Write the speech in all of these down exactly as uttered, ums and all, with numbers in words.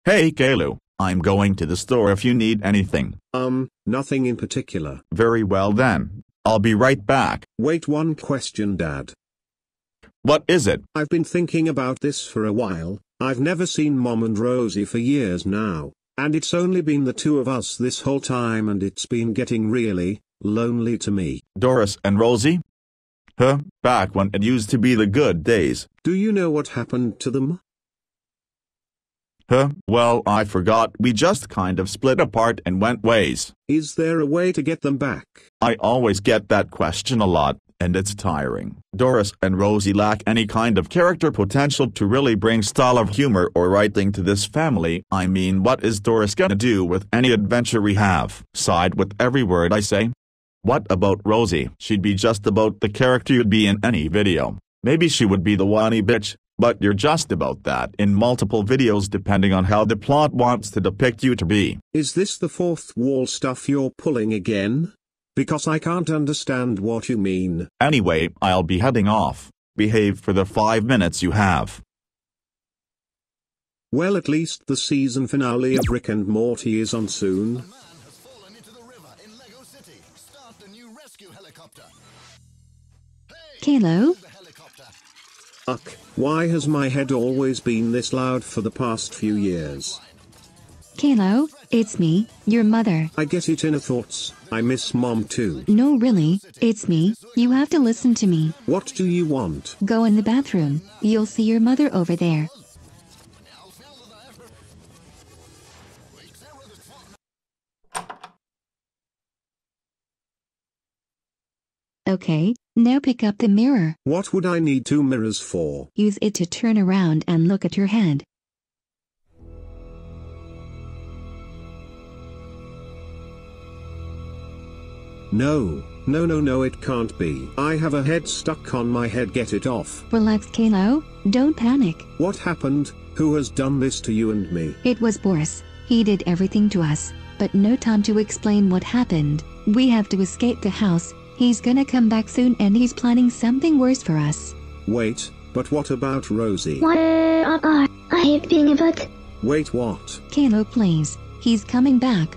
Hey Caillou, I'm going to the store if you need anything. Um, nothing in particular. Very well then. I'll be right back. Wait, one question, Dad. What is it? I've been thinking about this for a while. I've never seen Mom and Rosie for years now, and it's only been the two of us this whole time, and it's been getting really lonely to me. Doris and Rosie? Huh, back when it used to be the good days. Do you know what happened to them? Huh, well, I forgot. We just kind of split apart and went ways. Is there a way to get them back? I always get that question a lot, and it's tiring. Doris and Rosie lack any kind of character potential to really bring style of humor or writing to this family. I mean, what is Doris gonna do with any adventure we have? Side with every word I say. What about Rosie? She'd be just about the character you'd be in any video. Maybe she would be the whiny bitch, but you're just about that in multiple videos depending on how the plot wants to depict you to be. Is this the fourth wall stuff you're pulling again? Because I can't understand what you mean. Anyway, I'll be heading off. Behave for the five minutes you have. Well, at least the season finale of Rick and Morty is on soon. Caillou? Uck, why has my head always been this loud for the past few years? Caillou, it's me, your mother. I get it, inner thoughts. I miss Mom too. No, really, it's me. You have to listen to me. What do you want? Go in the bathroom. You'll see your mother over there. Okay, now pick up the mirror. What would I need two mirrors for? Use it to turn around and look at your head. No, no, no, no, it can't be. I have a head stuck on my head. Get it off. Relax, Caillou. Don't panic. What happened? Who has done this to you and me? It was Boris. He did everything to us, but no time to explain what happened. We have to escape the house. He's gonna come back soon and he's planning something worse for us. Wait, but what about Rosie? What are I hate being a butt. Wait, what? Caillou, please. He's coming back.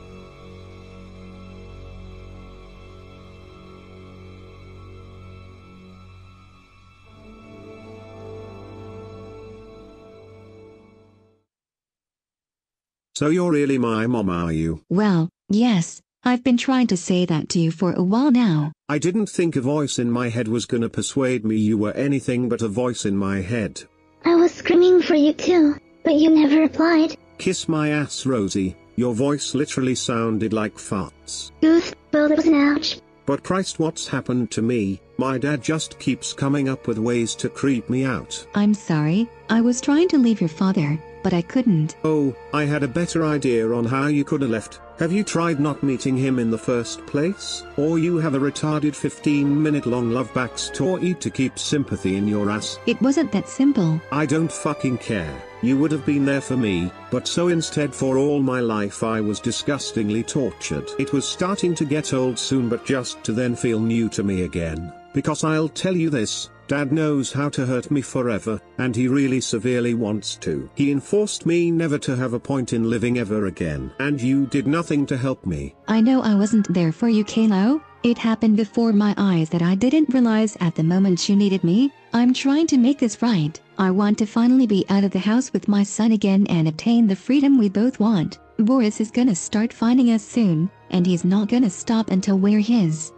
So you're really my mom, are you? Well, yes. I've been trying to say that to you for a while now. I didn't think a voice in my head was gonna persuade me you were anything but a voice in my head. I was screaming for you too, but you never replied. Kiss my ass, Rosie. Your voice literally sounded like farts. Oof, well, that was an ouch. But Christ, what's happened to me? My dad just keeps coming up with ways to creep me out. I'm sorry. I was trying to leave your father, but I couldn't. Oh, I had a better idea on how you could have left. Have you tried not meeting him in the first place? Or you have a retarded fifteen minute long love backstory to keep sympathy in your ass? It wasn't that simple. I don't fucking care. You would have been there for me, but so instead for all my life I was disgustingly tortured. It was starting to get old soon, but just to then feel new to me again. Because I'll tell you this, Dad knows how to hurt me forever, and he really severely wants to. He enforced me never to have a point in living ever again. And you did nothing to help me. I know I wasn't there for you, Caillou. It happened before my eyes that I didn't realize at the moment you needed me. I'm trying to make this right. I want to finally be out of the house with my son again and obtain the freedom we both want. Boris is gonna start finding us soon, and he's not gonna stop until we're his.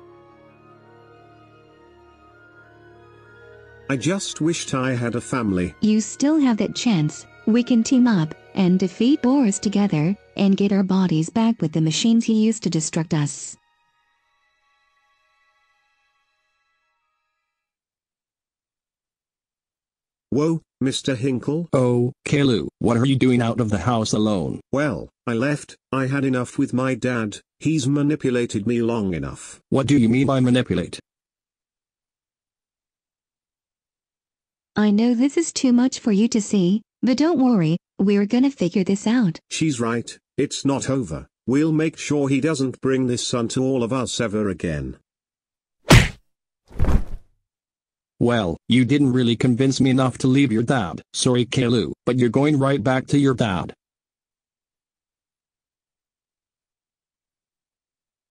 I just wished I had a family. You still have that chance. We can team up and defeat Boris together and get our bodies back with the machines he used to destruct us. Whoa, Mister Hinkle? Oh, Caillou, what are you doing out of the house alone? Well, I left. I had enough with my dad. He's manipulated me long enough. What do you mean by manipulate? I know this is too much for you to see, but don't worry, we're gonna figure this out. She's right, it's not over. We'll make sure he doesn't bring this son to all of us ever again. Well, you didn't really convince me enough to leave your dad. Sorry, Caillou, but you're going right back to your dad.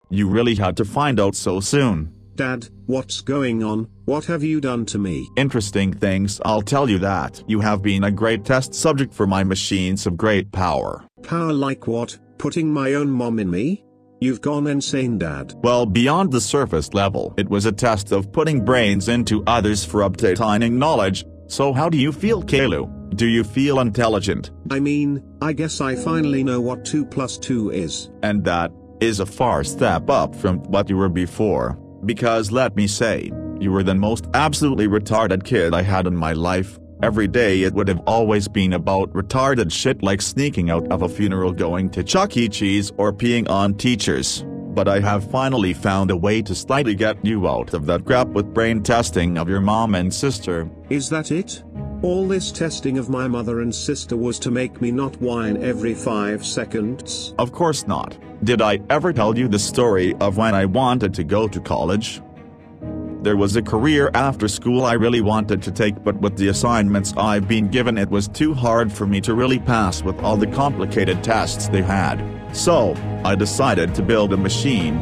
You really had to find out so soon. Dad, what's going on? What have you done to me? Interesting things, I'll tell you that. You have been a great test subject for my machines of great power. Power like what? Putting my own mom in me? You've gone insane, Dad. Well, beyond the surface level, it was a test of putting brains into others for obtaining knowledge. So how do you feel, Caillou? Do you feel intelligent? I mean, I guess I finally know what two plus two is. And that is a far step up from what you were before. Because let me say, you were the most absolutely retarded kid I had in my life. Every day it would have always been about retarded shit like sneaking out of a funeral, going to Chuck E. Cheese, or peeing on teachers. But I have finally found a way to slightly get you out of that crap with brain testing of your mom and sister. Is that it? All this testing of my mother and sister was to make me not whine every five seconds? Of course not. Did I ever tell you the story of when I wanted to go to college? There was a career after school I really wanted to take, but with the assignments I've been given it was too hard for me to really pass with all the complicated tests they had. So, I decided to build a machine.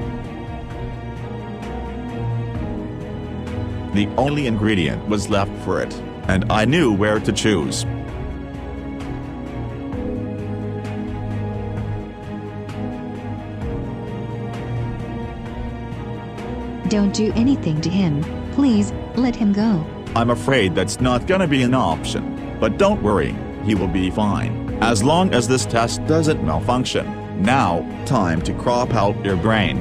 The only ingredient was left for it, and I knew where to choose. Don't do anything to him, please, let him go. I'm afraid that's not gonna be an option, but don't worry, he will be fine, as long as this test doesn't malfunction. Now, time to crop out your brain.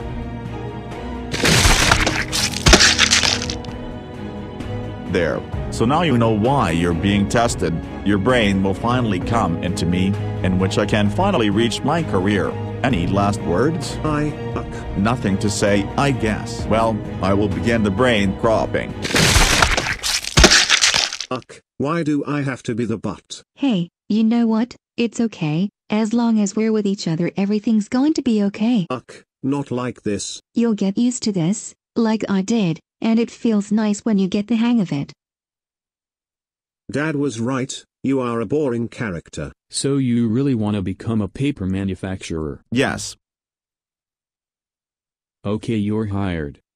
There, so now you know why you're being tested. Your brain will finally come into me, in which I can finally reach my career. Any last words? I, uck. Nothing to say, I guess. Well, I will begin the brain cropping. Uck, why do I have to be the butt? Hey, you know what? It's okay. As long as we're with each other, everything's going to be okay. Uck, not like this. You'll get used to this, like I did, and it feels nice when you get the hang of it. Dad was right, you are a boring character. So you really want to become a paper manufacturer? Yes. Okay, you're hired.